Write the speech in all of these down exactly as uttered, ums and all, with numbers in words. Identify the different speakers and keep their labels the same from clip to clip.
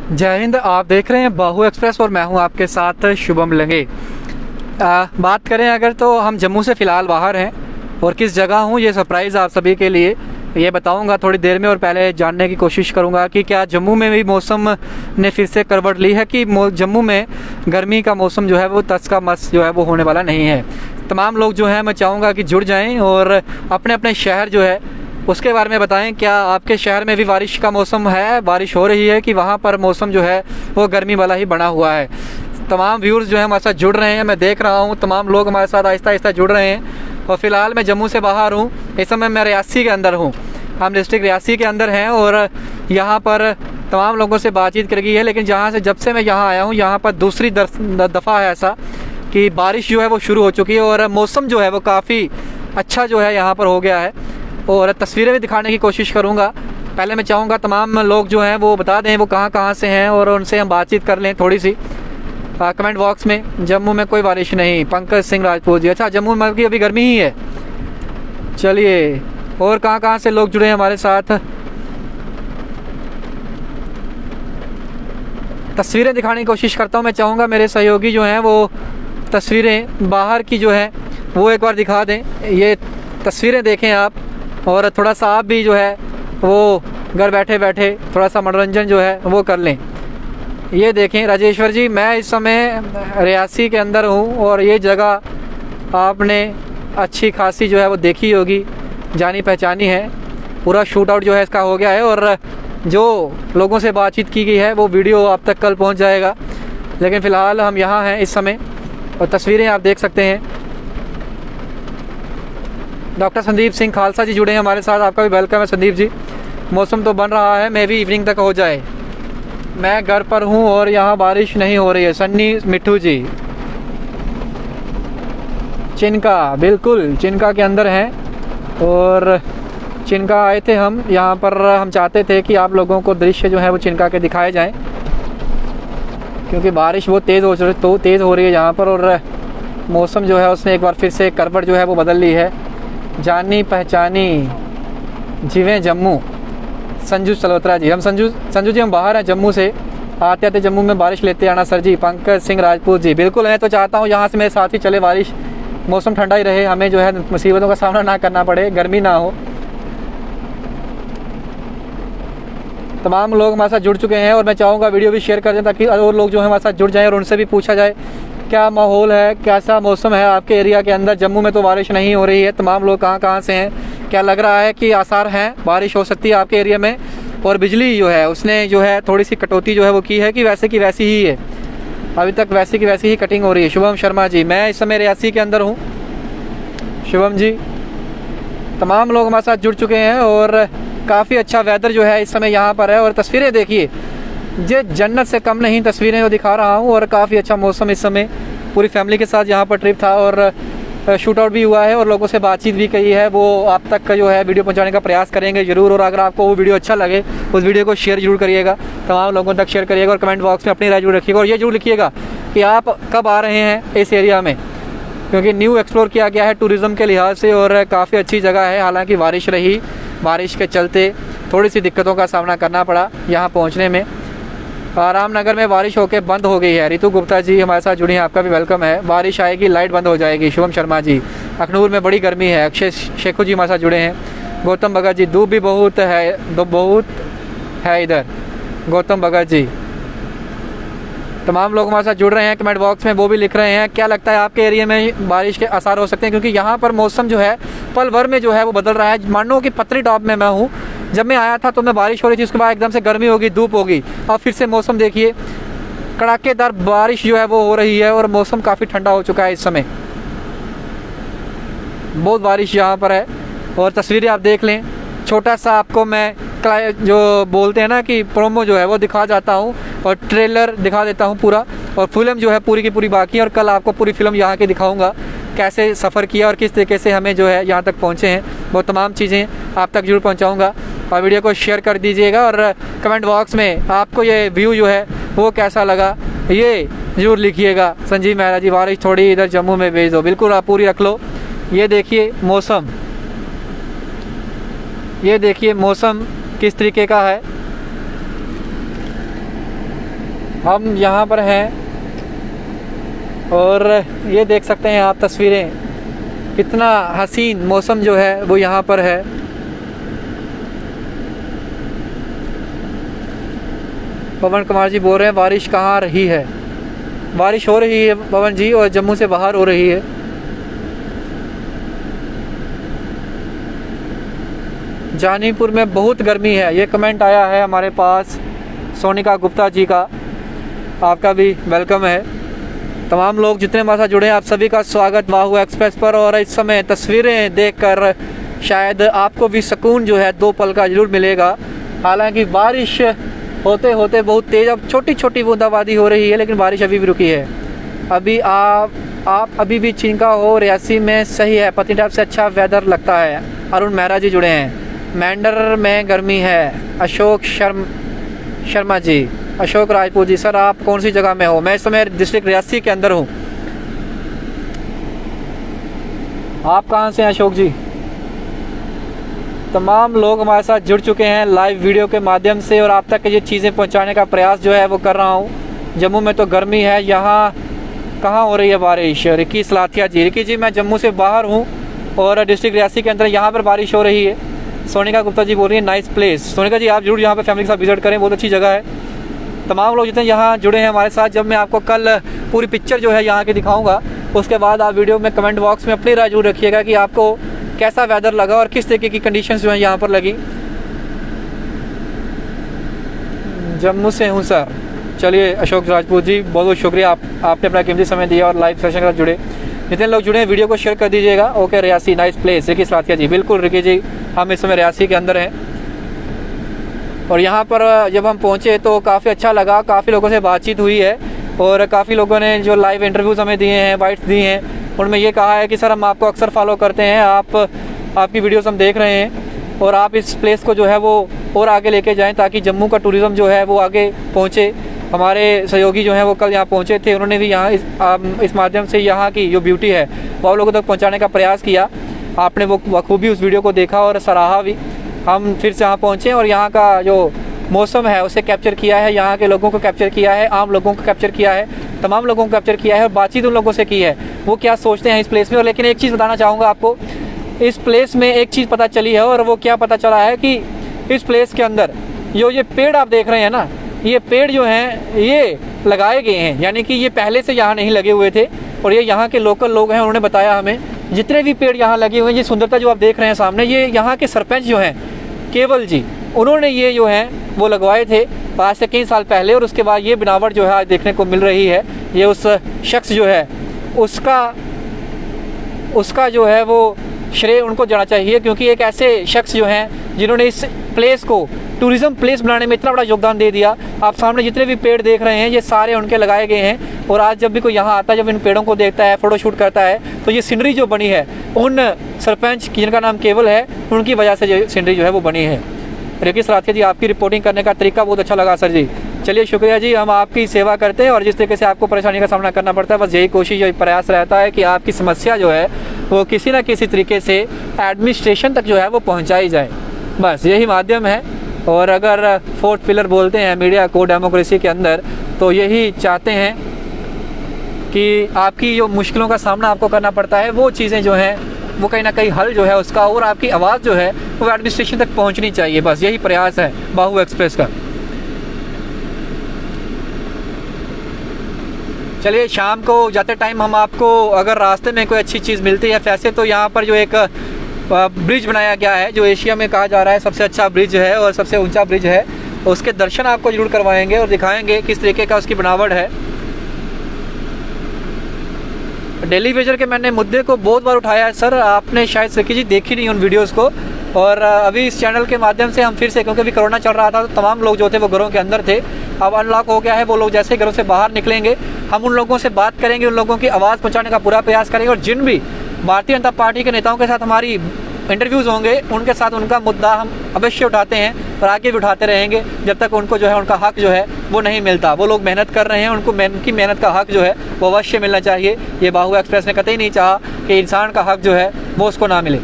Speaker 1: जय हिंद। आप देख रहे हैं बाहू एक्सप्रेस और मैं हूं आपके साथ शुभम लंगे। आ, बात करें अगर तो हम जम्मू से फ़िलहाल बाहर हैं और किस जगह हूं ये सरप्राइज़ आप सभी के लिए ये बताऊंगा थोड़ी देर में। और पहले जानने की कोशिश करूंगा कि क्या जम्मू में भी मौसम ने फिर से करवट ली है कि जम्मू में गर्मी का मौसम जो है वो तस का मस जो है वो होने वाला नहीं है। तमाम लोग जो है मैं चाहूँगा कि जुड़ जाएँ और अपने अपने शहर जो है उसके बारे में बताएं। क्या आपके शहर में भी बारिश का मौसम है, बारिश हो रही है कि वहाँ पर मौसम जो है वो गर्मी वाला ही बना हुआ है। तमाम व्यूअर्स जो है हमारे साथ जुड़ रहे हैं, मैं देख रहा हूँ तमाम लोग हमारे साथ आहिस्ता आहिस्ता जुड़ रहे हैं। और फ़िलहाल मैं जम्मू से बाहर हूँ, इस समय मैं रियासी के अंदर हूँ। हम डिस्ट्रिक्ट रियासी के अंदर हैं और यहाँ पर तमाम लोगों से बातचीत कर गई है। लेकिन जहाँ से जब से मैं यहाँ आया हूँ यहाँ पर दूसरी दफ़ा है ऐसा कि बारिश जो है वो शुरू हो चुकी है और मौसम जो है वो काफ़ी अच्छा जो है यहाँ पर हो गया है। और तस्वीरें भी दिखाने की कोशिश करूँगा। पहले मैं चाहूँगा तमाम लोग जो हैं वो बता दें वो कहाँ कहाँ से हैं और उनसे हम बातचीत कर लें थोड़ी सी। आ, कमेंट बॉक्स में जम्मू में कोई बारिश नहीं, पंकज सिंह राजपूत जी। अच्छा, जम्मू में की अभी गर्मी ही है। चलिए, और कहाँ कहाँ से लोग जुड़े हैं हमारे साथ। तस्वीरें दिखाने की कोशिश करता हूँ। मैं चाहूँगा मेरे सहयोगी जो हैं वो तस्वीरें बाहर की जो है वो एक बार दिखा दें। ये तस्वीरें देखें आप और थोड़ा सा आप भी जो है वो घर बैठे बैठे थोड़ा सा मनोरंजन जो है वो कर लें। ये देखें राजेश्वर जी, मैं इस समय रियासी के अंदर हूँ और ये जगह आपने अच्छी खासी जो है वो देखी होगी, जानी पहचानी है। पूरा शूट आउट जो है इसका हो गया है और जो लोगों से बातचीत की गई है वो वीडियो आप तक कल पहुँच जाएगा। लेकिन फ़िलहाल हम यहाँ हैं इस समय और तस्वीरें आप देख सकते हैं। डॉक्टर संदीप सिंह खालसा जी जुड़े हैं हमारे साथ, आपका भी वेलकम है संदीप जी। मौसम तो बन रहा है, मे भी इवनिंग तक हो जाए। मैं घर पर हूं और यहाँ बारिश नहीं हो रही है। सन्नी मिट्टू जी चिनका, बिल्कुल चिनका के अंदर हैं और चिनका आए थे हम यहाँ पर। हम चाहते थे कि आप लोगों को दृश्य जो है वो चिनका के दिखाए जाएं क्योंकि बारिश बहुत तेज़ हो तो तेज़ हो रही है यहाँ पर और मौसम जो है उसने एक बार फिर से करवट जो है वो बदल ली है। जानी पहचानी जिवें जम्मू, संजू चलोत्रा जी। हम संजू संजू जी हम बाहर हैं जम्मू से, आते आते जम्मू में बारिश लेते आना सर जी। पंकज सिंह राजपूत जी, बिल्कुल मैं तो चाहता हूँ यहाँ से मेरे साथ ही चले बारिश, मौसम ठंडा ही रहे, हमें जो है मुसीबतों का सामना ना करना पड़े, गर्मी ना हो। तमाम लोग हमारे साथ जुड़ चुके हैं और मैं चाहूँगा वीडियो भी शेयर कर दें ताकि और लोग जो है हमारे साथ जुड़ जाएँ और उनसे भी पूछा जाए क्या माहौल है, कैसा मौसम है आपके एरिया के अंदर। जम्मू में तो बारिश नहीं हो रही है। तमाम लोग कहाँ कहाँ से हैं, क्या लग रहा है कि आसार हैं बारिश हो सकती है आपके एरिया में। और बिजली जो है उसने जो है थोड़ी सी कटौती जो है वो की है कि वैसे की वैसी ही है, अभी तक वैसी की वैसी ही कटिंग हो रही है। शुभम शर्मा जी, मैं इस समय रियासी के अंदर हूँ। शुभम जी, तमाम लोग हमारे साथ जुड़ चुके हैं और काफ़ी अच्छा वेदर जो है इस समय यहाँ पर है। और तस्वीरें देखिए, ये जन्नत से कम नहीं तस्वीरें जो दिखा रहा हूँ और काफ़ी अच्छा मौसम इस समय। पूरी फैमिली के साथ यहाँ पर ट्रिप था और शूट आउट भी हुआ है और लोगों से बातचीत भी की है। वो आप तक का जो है वीडियो पहुँचाने का प्रयास करेंगे ज़रूर। और अगर आपको वो वीडियो अच्छा लगे उस वीडियो को शेयर जरूर करिएगा, तमाम लोगों तक शेयर करिएगा और कमेंट बॉक्स में अपनी राय जरूर रखिएगा। और ये जरूर लिखिएगा कि आप कब आ रहे हैं इस एरिया में, क्योंकि न्यू एक्सप्लोर किया गया है टूरिज़्म के लिहाज से और काफ़ी अच्छी जगह है। हालाँकि बारिश रही, बारिश के चलते थोड़ी सी दिक्कतों का सामना करना पड़ा यहाँ पहुँचने में। रामनगर में बारिश होकर बंद हो गई है। रितु गुप्ता जी हमारे साथ जुड़ी हैं, आपका भी वेलकम है। बारिश आएगी लाइट बंद हो जाएगी। शुभम शर्मा जी, अखनूर में बड़ी गर्मी है। अक्षय शेखू जी हमारे साथ जुड़े हैं। गौतम भगत जी, धूप भी बहुत है, दो बहुत है इधर। गौतम भगत जी, तमाम लोग हमारे साथ जुड़ रहे हैं कमेंट बॉक्स में, वो भी लिख रहे हैं क्या लगता है आपके एरिया में बारिश के आसार हो सकते हैं। क्योंकि यहाँ पर मौसम जो है पल भर में जो है वो बदल रहा है। मानो कि पतरी टॉप में मैं हूँ, जब मैं आया था तो मैं बारिश हो रही थी, उसके बाद एकदम से गर्मी होगी, धूप होगी और फिर से मौसम देखिए कड़ाकेदार बारिश जो है वो हो रही है और मौसम काफ़ी ठंडा हो चुका है इस समय। बहुत बारिश यहाँ पर है और तस्वीरें आप देख लें। छोटा सा आपको मैं जो बोलते हैं ना कि प्रोमो जो है वो दिखा जाता हूँ और ट्रेलर दिखा देता हूँ पूरा, और फिल्म जो है पूरी की पूरी बाकी है। और कल आपको पूरी फिल्म यहाँ की दिखाऊंगा, कैसे सफ़र किया और किस तरीके से हमें जो है यहाँ तक पहुँचे हैं। वो तमाम चीज़ें आप तक जरूर पहुँचाऊँगा और वीडियो को शेयर कर दीजिएगा। और कमेंट बॉक्स में आपको ये व्यू जो है वो कैसा लगा ये जरूर लिखिएगा। संजीव मेहरा जी, बारिश थोड़ी इधर जम्मू में भेज दो। बिल्कुल, आप पूरी रख लो। ये देखिए मौसम, ये देखिए मौसम किस तरीके का है। हम यहाँ पर हैं और ये देख सकते हैं आप तस्वीरें, कितना हसीन मौसम जो है वो यहाँ पर है। पवन कुमार जी बोल रहे हैं बारिश कहाँ रही है। बारिश हो रही है पवन जी, और जम्मू से बाहर हो रही है। जानीपुर में बहुत गर्मी है, ये कमेंट आया है हमारे पास सोनिका गुप्ता जी का, आपका भी वेलकम है। तमाम लोग जितने हमारे साथ जुड़े हैं आप सभी का स्वागत बाहु एक्सप्रेस पर। और इस समय तस्वीरें देखकर शायद आपको भी सुकून जो है दो पल का ज़रूर मिलेगा। हालांकि बारिश होते होते बहुत तेज़ अब छोटी छोटी बूंदाबांदी हो रही है, लेकिन बारिश अभी भी रुकी है। अभी आप आप अभी भी चिंका हो रियासी में, सही है, पत्नीटॉप से अच्छा वेदर लगता है। अरुण मेहरा जी जुड़े हैं। मैंडर में गर्मी है, अशोक शर्म शर्मा जी, अशोक राजपूत जी। सर आप कौन सी जगह में हो? मैं इस समय डिस्ट्रिक्ट रियासी के अंदर हूँ। आप कहाँ से हैं अशोक जी? तमाम लोग हमारे साथ जुड़ चुके हैं लाइव वीडियो के माध्यम से, और आप तक ये चीज़ें पहुंचाने का प्रयास जो है वो कर रहा हूं। जम्मू में तो गर्मी है, यहाँ कहाँ हो रही है बारिश? रिकी सलाथिया जी। रिकी जी मैं जम्मू से बाहर हूं और डिस्ट्रिक्ट रियासी के अंदर यहाँ पर बारिश हो रही है। सोनिका गुप्ता जी बोल रही है नाइस प्लेस। सोनिका जी आप जरूर यहाँ पर फैमिली के साथ विजिट करें, बहुत अच्छी जगह है। तमाम लोग जितने यहाँ जुड़े हैं हमारे साथ, जब मैं आपको कल पूरी पिक्चर जो है यहाँ की दिखाऊँगा, उसके बाद आप वीडियो में कमेंट बॉक्स में अपनी राय जरूर रखिएगा कि आपको कैसा वेदर लगा और किस तरीके की कंडीशंस जो है यहाँ पर लगी। जम्मू से हूँ सर। चलिए अशोक राजपूत जी बहुत बहुत शुक्रिया, आप आपने अपना कीमती समय दिया और लाइव सेशन के साथ जुड़े। जितने लोग जुड़े हैं वीडियो को शेयर कर दीजिएगा। Okay Reasi nice place, Ricky Salathia ji. बिल्कुल रिकी जी, हम इस समय रियासी के अंदर हैं और यहाँ पर जब हम पहुँचे तो काफ़ी अच्छा लगा, काफ़ी लोगों से बातचीत हुई है और काफ़ी लोगों ने जो लाइव इंटरव्यूज़ हमें दिए हैं, बाइट्स दी हैं, उनमें ये कहा है कि सर हम आपको अक्सर फॉलो करते हैं, आप आपकी वीडियोस हम देख रहे हैं और आप इस प्लेस को जो है वो और आगे लेके जाएं ताकि जम्मू का टूरिज़्म जो है वो आगे पहुँचे। हमारे सहयोगी जो हैं वो कल यहाँ पहुँचे थे, उन्होंने भी यहाँ इस, इस माध्यम से यहाँ की जो ब्यूटी है वो आप लोगों तक पहुँचाने का प्रयास किया। आपने वो बखूबी उस वीडियो को देखा और सराहा भी। हम फिर से यहाँ पहुँचे और यहाँ का जो मौसम है उसे कैप्चर किया है, यहाँ के लोगों को कैप्चर किया है, आम लोगों को कैप्चर किया है, तमाम लोगों को कैप्चर किया है और बातचीत उन लोगों से की है वो क्या सोचते हैं इस प्लेस में। और लेकिन एक चीज़ बताना चाहूँगा आपको, इस प्लेस में एक चीज़ पता चली है और वो क्या पता चला है कि इस प्लेस के अंदर जो ये पेड़ आप देख रहे हैं ना, ये पेड़ जो हैं ये लगाए गए हैं, यानी कि ये पहले से यहाँ नहीं लगे हुए थे। और ये यहाँ के लोकल लोग हैं, उन्होंने बताया हमें जितने भी पेड़ यहाँ लगे हुए हैं, ये सुंदरता जो आप देख रहे हैं सामने, ये यहाँ के सरपंच जो हैं केवल जी, उन्होंने ये जो हैं वो लगवाए थे आज से कई साल पहले। और उसके बाद ये बनावट जो है आज देखने को मिल रही है। ये उस शख्स जो है उसका उसका जो है वो श्रेय उनको जाना चाहिए, क्योंकि एक ऐसे शख्स जो हैं जिन्होंने इस प्लेस को टूरिज़्म प्लेस बनाने में इतना बड़ा योगदान दे दिया। आप सामने जितने भी पेड़ देख रहे हैं ये सारे उनके लगाए गए हैं। और आज जब भी कोई यहाँ आता है, जब इन पेड़ों को देखता है, फ़ोटोशूट करता है, तो ये सीनरी जो बनी है उन सरपंच जिनका नाम केवल है, उनकी वजह से जो सीनरी जो है वो बनी है। रिकी सलाथिया जी आपकी रिपोर्टिंग करने का तरीका बहुत अच्छा लगा सर जी। चलिए शुक्रिया जी, हम आपकी सेवा करते हैं और जिस तरीके से आपको परेशानी का सामना करना पड़ता है, बस यही कोशिश यही प्रयास रहता है कि आपकी समस्या जो है वो किसी न किसी तरीके से एडमिनिस्ट्रेशन तक जो है वो पहुंचाई जाए, बस यही माध्यम है। और अगर फोर्थ पिलर बोलते हैं मीडिया को डेमोक्रेसी के अंदर, तो यही चाहते हैं कि आपकी जो मुश्किलों का सामना आपको करना पड़ता है वो चीज़ें जो हैं वो कहीं ना कहीं हल जो है उसका, और आपकी आवाज़ जो है वो एडमिनिस्ट्रेशन तक पहुंचनी चाहिए, बस यही प्रयास है बाहु एक्सप्रेस का। चलिए शाम को जाते टाइम हम आपको अगर रास्ते में कोई अच्छी चीज़ मिलती है, वैसे तो यहाँ पर जो एक ब्रिज बनाया गया है जो एशिया में कहा जा रहा है सबसे अच्छा ब्रिज है और सबसे ऊंचा ब्रिज है, उसके दर्शन आपको जरूर करवाएंगे और दिखाएंगे किस तरीके का उसकी बनावट है। डेली वेजर के मैंने मुद्दे को बहुत बार उठाया है सर, आपने शायद सकी जी देखी नहीं उन वीडियोस को। और अभी इस चैनल के माध्यम से हम फिर से, क्योंकि अभी कोरोना चल रहा था तो तमाम लोग जो थे वो घरों के अंदर थे, अब अनलॉक हो गया है, वो लोग जैसे घरों से बाहर निकलेंगे हम उन लोगों से बात करेंगे, उन लोगों की आवाज़ पहुँचाने का पूरा प्रयास करेंगे। और जिन भी भारतीय जनता पार्टी के नेताओं के साथ हमारी इंटरव्यूज़ होंगे उनके साथ उनका मुद्दा हम अवश्य उठाते हैं और आगे भी उठाते रहेंगे जब तक उनको जो है उनका हक जो है वो नहीं मिलता। वो लोग मेहनत कर रहे हैं, उनको उनकी मेहनत का हक जो है वो अवश्य मिलना चाहिए। ये बाहु एक्सप्रेस ने कतई नहीं चाहा कि इंसान का हक जो है वो उसको ना मिले।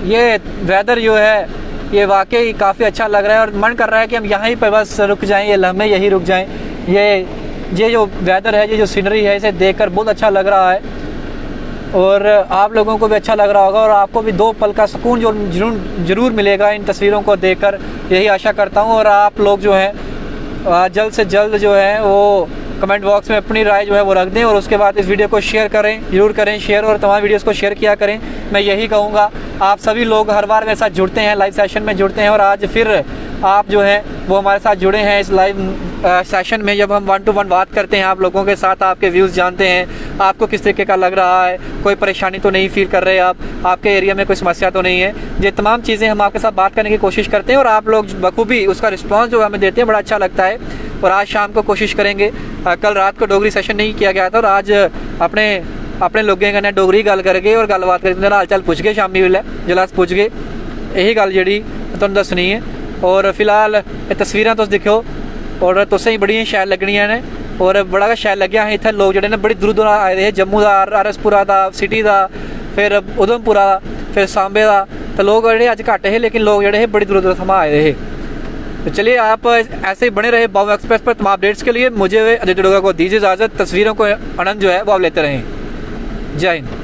Speaker 1: ये वेदर जो है ये वाकई काफ़ी अच्छा लग रहा है और मन कर रहा है कि हम यहीं पर बस रुक जाएं, ये लम्हे यहीं रुक जाएं। ये ये जो वेदर है, ये जो सीनरी है, इसे देखकर बहुत अच्छा लग रहा है और आप लोगों को भी अच्छा लग रहा होगा और आपको भी दो पल का सुकून जो जरूर जरूर मिलेगा इन तस्वीरों को देखकर, यही आशा करता हूँ। और आप लोग जो हैं जल्द से जल्द जो है वो कमेंट बॉक्स में अपनी राय जो है वो रख दें और उसके बाद इस वीडियो को शेयर करें, ज़रूर करें शेयर, और तमाम वीडियोस को शेयर किया करें। मैं यही कहूँगा, आप सभी लोग हर बार मेरे साथ जुड़ते हैं, लाइव सेशन में जुड़ते हैं और आज फिर आप जो हैं वो हमारे साथ जुड़े हैं इस लाइव सेशन में, जब हम वन टू वन बात करते हैं आप लोगों के साथ, आपके व्यूज़ जानते हैं, आपको किस तरीके का लग रहा है, कोई परेशानी तो नहीं फील कर रहे आप, आपके एरिया में कोई समस्या तो नहीं है। ये तमाम चीज़ें हम आपके साथ बात करने की कोशिश करते हैं और आप लोग बखूबी उसका रिस्पॉन्स जो हमें देते हैं, बड़ा अच्छा लगता है। और आज शाम को कोशिश करेंगे, कल रात को डोगरी सेशन नहीं किया गया था और आज अपने अपने लोगों कन्नै डोगरी गल करके और गलबात करके हाल चाल पुछ गए, शामी वेले जिसलै अस पुछ गए यही गल जी तुहानूं दस्सनी है। और फिलहाल ये तस्वीरां तुस दिक्खो और तुसें बड़ियां शैल लग्गनियां ने और बड़ा गै शैल लग्गेआ। इत्थै लोग जेह्ड़े ने बड़ी दूर दूर आए दे हे, जम्मू दा, आर एस पुरा दा, सिटी दा, फिर उधमपुरा दा, फिर सांबे दा, तो लोग जेह्ड़े अज्ज घट्ट हे लेकिन लोग जेह्ड़े हे बड़ी दूर दूर थमां आए दे हे। तो चलिए आप ऐसे ही बने रहे बाबू एक्सप्रेस पर तमाम अपडेट्स के लिए। मुझे अजय डोडोगा को दीजिए इजाज़त, तस्वीरों को आनंद जो है वो आप लेते रहें। जय हिंद।